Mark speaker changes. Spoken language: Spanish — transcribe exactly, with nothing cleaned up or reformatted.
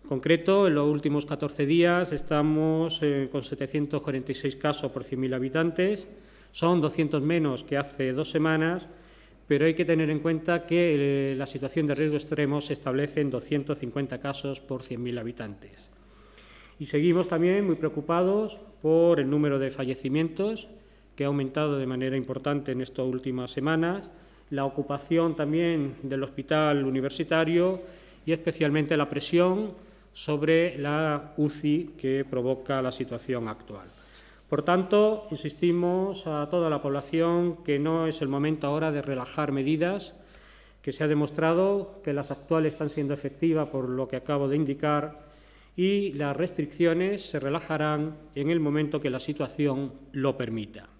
Speaker 1: En concreto, en los últimos catorce días estamos eh, con setecientos cuarenta y seis casos por cien mil habitantes. Son doscientos menos que hace dos semanas, pero hay que tener en cuenta que eh, la situación de riesgo extremo se establece en doscientos cincuenta casos por cien mil habitantes. Y seguimos también muy preocupados por el número de fallecimientos, que ha aumentado de manera importante en estas últimas semanas, la ocupación también del hospital universitario y especialmente la presión sobre la U C I que provoca la situación actual. Por tanto, insistimos a toda la población que no es el momento ahora de relajar medidas, que se ha demostrado que las actuales están siendo efectivas por lo que acabo de indicar y las restricciones se relajarán en el momento que la situación lo permita.